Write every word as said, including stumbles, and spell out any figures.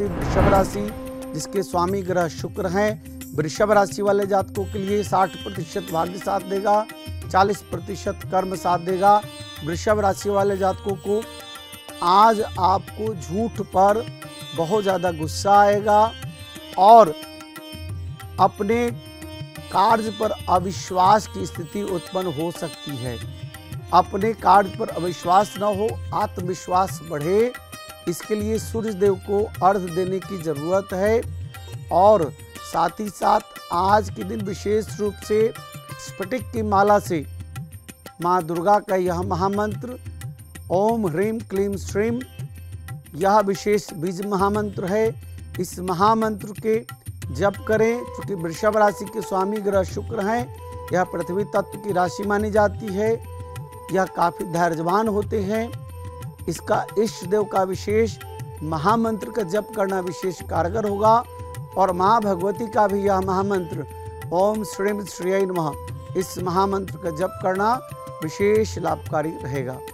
राशि वृषभ राशि, जिसके स्वामी ग्रह शुक्र हैं। वृषभ राशि वाले जातकों के लिए साठ प्रतिशत भाग्य साथ देगा, चालीस प्रतिशत कर्म साथ देगा। वृषभ राशि वाले जातकों को आज आपको झूठ पर बहुत ज़्यादा गुस्सा आएगा और अपने कार्य पर अविश्वास की स्थिति उत्पन्न हो सकती है। अपने कार्य पर अविश्वास न हो, आत्मविश्वास बढ़े, इसके लिए सूर्य देव को अर्घ देने की जरूरत है। और साथ ही साथ आज के दिन विशेष रूप से स्फटिक की माला से माँ दुर्गा का यह महामंत्र ओम ह्रीम क्लीम श्रीम, यह विशेष बीज महामंत्र है। इस महामंत्र के जप करें। क्योंकि वृषभ राशि के स्वामी ग्रह शुक्र हैं, यह पृथ्वी तत्व की राशि मानी जाती है। यह काफ़ी धैर्यवान होते हैं। इसका इष्ट देव का विशेष महामंत्र का जप करना विशेष कारगर होगा। और माँ भगवती का भी यह महामंत्र ओम श्रीम श्रीय नमः, इस महामंत्र का जप करना विशेष लाभकारी रहेगा।